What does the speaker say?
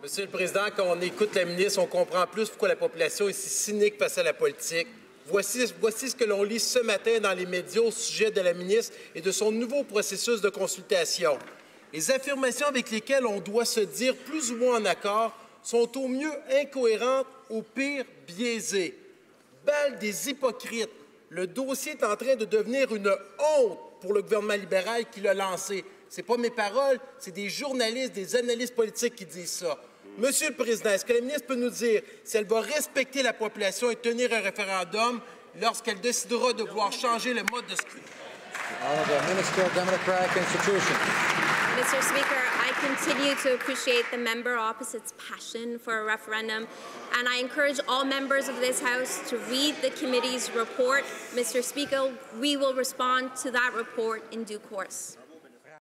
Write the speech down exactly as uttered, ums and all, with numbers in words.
Monsieur le Président, quand on écoute la ministre, on comprend plus pourquoi la population est si cynique face à la politique. Voici, voici ce que l'on lit ce matin dans les médias au sujet de la ministre et de son nouveau processus de consultation. Les affirmations avec lesquelles on doit se dire plus ou moins en accord sont au mieux incohérentes, au pire biaisées. Balle des hypocrites. Le dossier est en train de devenir une honte pour le gouvernement libéral qui l'a lancé. Ce n'est pas mes paroles, c'est des journalistes, des analystes politiques qui disent ça. Monsieur le Président, est-ce que la ministre peut nous dire si elle va respecter la population et tenir un référendum lorsqu'elle décidera de vouloir changer le mode de scrutin? Minister of Democratic Institutions. Mister Speaker, I continue to appreciate the member opposite's passion for a referendum, and I encourage all members of this House to read the committee's report. Mister Speaker, we will respond to that report in due course.